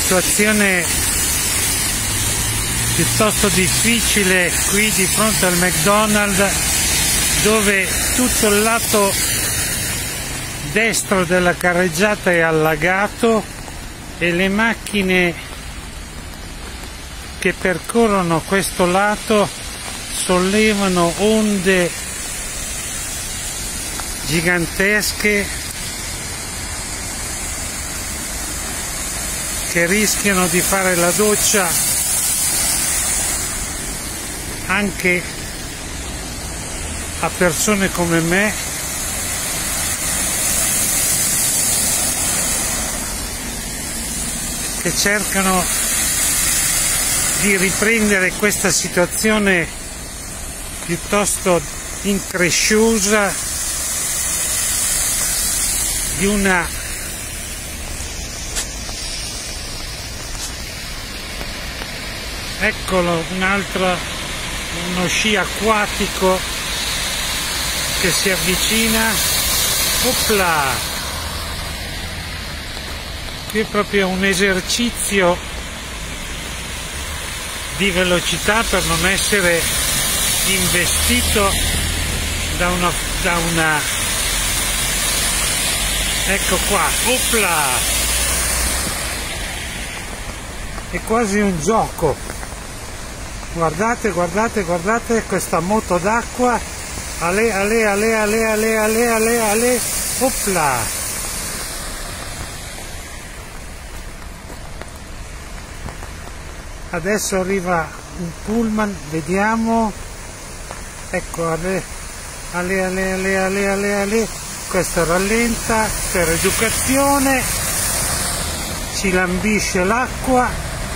situazione piuttosto difficile qui di fronte al McDonald's, dove tutto il lato destro della carreggiata è allagato e le macchine che percorrono questo lato sollevano onde gigantesche che rischiano di fare la doccia anche a persone come me, che cercano di riprendere questa situazione piuttosto incresciosa di una eccolo uno sci acquatico che si avvicina. Opla! Qui è proprio un esercizio di velocità per non essere investito da una ecco qua, opla! È quasi un gioco. Guardate, guardate, guardate questa moto d'acqua, ale, ale, ale, ale, ale, ale, ale, ale, opla! Adesso arriva un pullman, vediamo, ecco, ale, ale, ale, ale, ale, ale, ale, questo rallenta per educazione, ci lambisce l'acqua,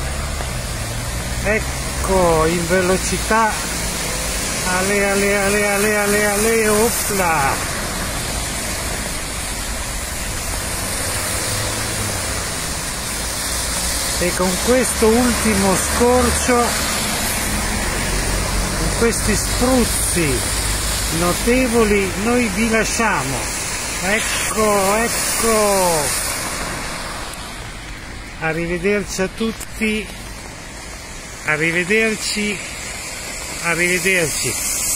ecco, in velocità, ale, ale, ale, ale, ale, ale, opla! E con questo ultimo scorcio, con questi spruzzi notevoli, noi vi lasciamo. Ecco, ecco. Arrivederci a tutti. Arrivederci. Arrivederci.